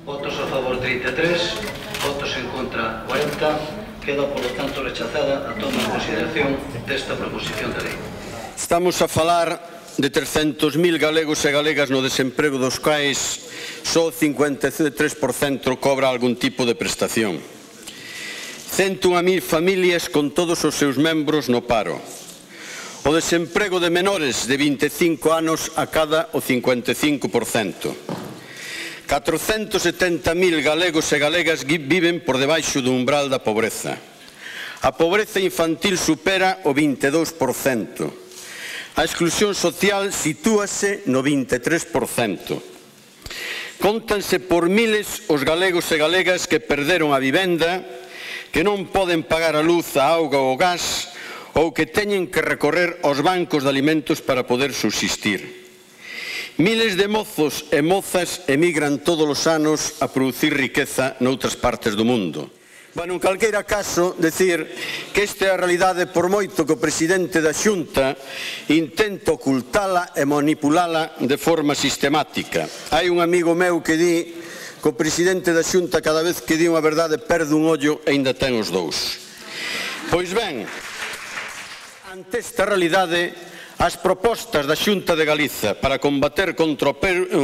Votos a favor 33, votos en contra 40. Queda, por lo tanto, rechazada a toma en consideración desta proposición de lei. Estamos a falar de 300.000 galegos e galegas no desemprego, dos quais só 53% cobra algún tipo de prestación. 101.000 familias con todos os seus membros no paro. O desemprego de menores de 25 anos acada o 55%. 470.000 galegos e galegas viven por debaixo do umbral da pobreza. A pobreza infantil supera o 22%. A exclusión social sitúase no 23%. Cóntanse por miles os galegos e galegas que perderon a vivenda, que non poden pagar a luz, a auga ou o gas, ou que teñen que recorrer aos bancos de alimentos para poder subsistir. Miles de mozos e mozas emigran todos os anos a producir riqueza noutras partes do mundo. Bueno, en calqueira caso, decir que esta é a realidade por moito que o presidente da Xunta intenta ocultala e manipulala de forma sistemática. Hai un amigo meu que di que o presidente da Xunta cada vez que di unha verdade perde un ollo e ainda ten os dous. Pois ben, ante esta realidade, as propostas da Xunta de Galiza para combater contra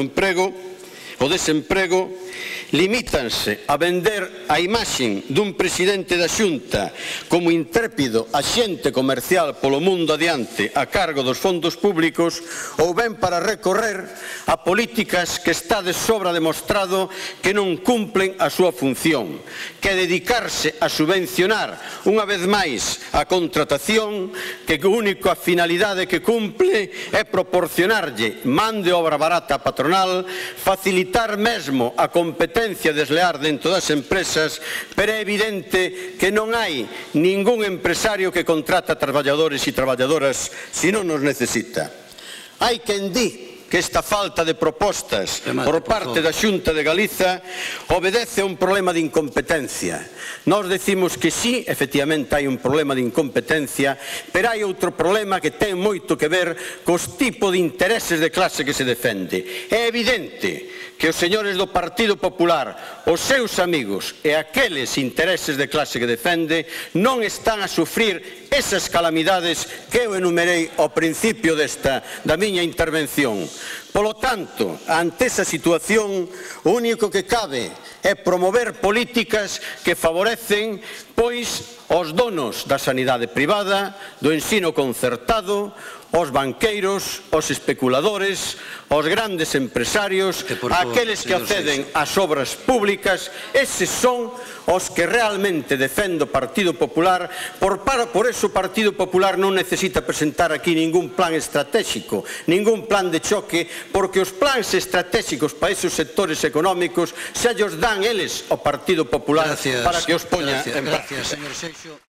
o desemprego limítanse a vender a imaxe dun presidente da Xunta como intrépido axente comercial polo mundo adiante a cargo dos fondos públicos, ou ben para recorrer a políticas que está de sobra demostrado que non cumplen a súa función, que é dedicarse a subvencionar unha vez máis a contratación, que a única finalidade que cumple é proporcionarlle man de obra barata á patronal, facilitar mesmo a competencia desleal dentro das empresas, pero é evidente que non hai ningún empresario que contrata traballadores e traballadoras se non nos necesita. Hai quen di que esta falta de propostas por parte da Xunta de Galiza obedece a un problema de incompetencia. Nós decimos que sí, efectivamente hai un problema de incompetencia, pero hai outro problema que ten moito que ver cos tipos de intereses de clase que se defende. É evidente que os señores do Partido Popular, os seus amigos e aqueles intereses de clase que defende non están a sufrir esas calamidades que eu enumerei ao principio da miña intervención. Polo tanto, ante esa situación, o único que cabe é promover políticas que favorecen, pois, os donos da sanidade privada, do ensino concertado, os banqueiros, os especuladores, os grandes empresarios, aqueles que acceden ás obras públicas. Eses son os que realmente defende o Partido Popular. Por eso o Partido Popular non necesita presentar aquí ningún plan estratégico, ningún plan de choque, porque os plans estratégicos para esos sectores económicos xa llos dan eles ao Partido Popular para que os poña en práctica.